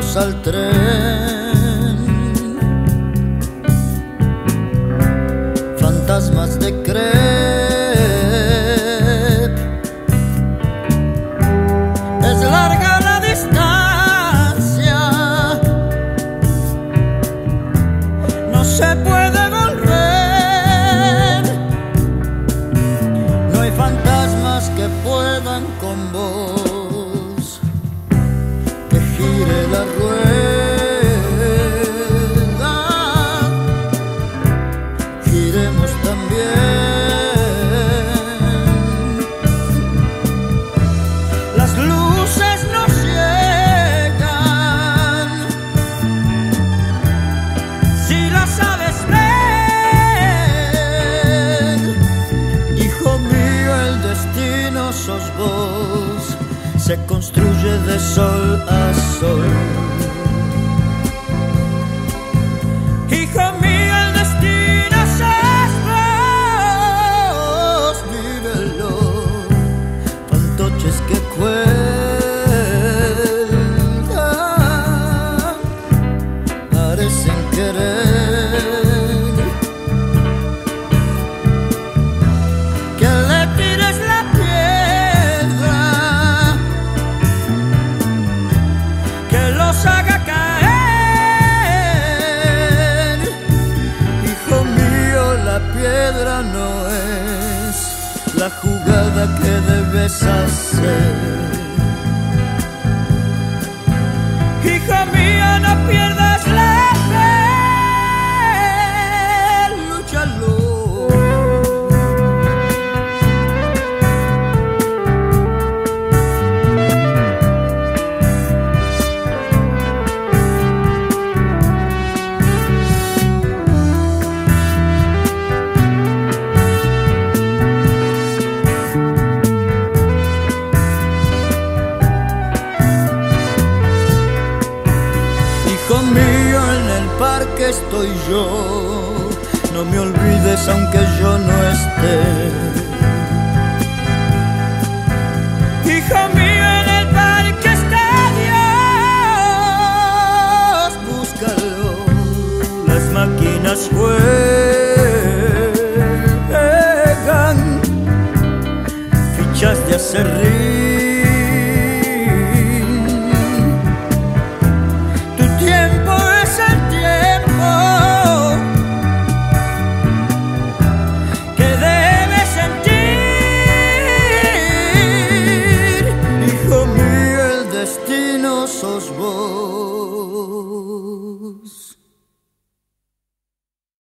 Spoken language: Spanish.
subamos al tren, fantasmas de crepe. Es larga la distancia, no se puede volver. No hay fantasmas que puedan con vos, que gire la rueda, giremos también. Las luces nos llegan, si las sabes ver. Hijo mío, el destino sos vos, se construye de sol a sol. Hijo mío, el destino sos vos, vívelo. Fantoches que cuelgan, parecen querer que le tires la piedra, que los haga caer. Hijo mío, la piedra no es la jugada que debes hacer. Hijo mío, no pierdas la fe, lúchalo. Hijo mío, en el parque estoy yo, no me olvides aunque yo no esté. Hijo mío, en el parque está Dios, búscalo. Las máquinas juegan fichas de acerrín. Sos vos.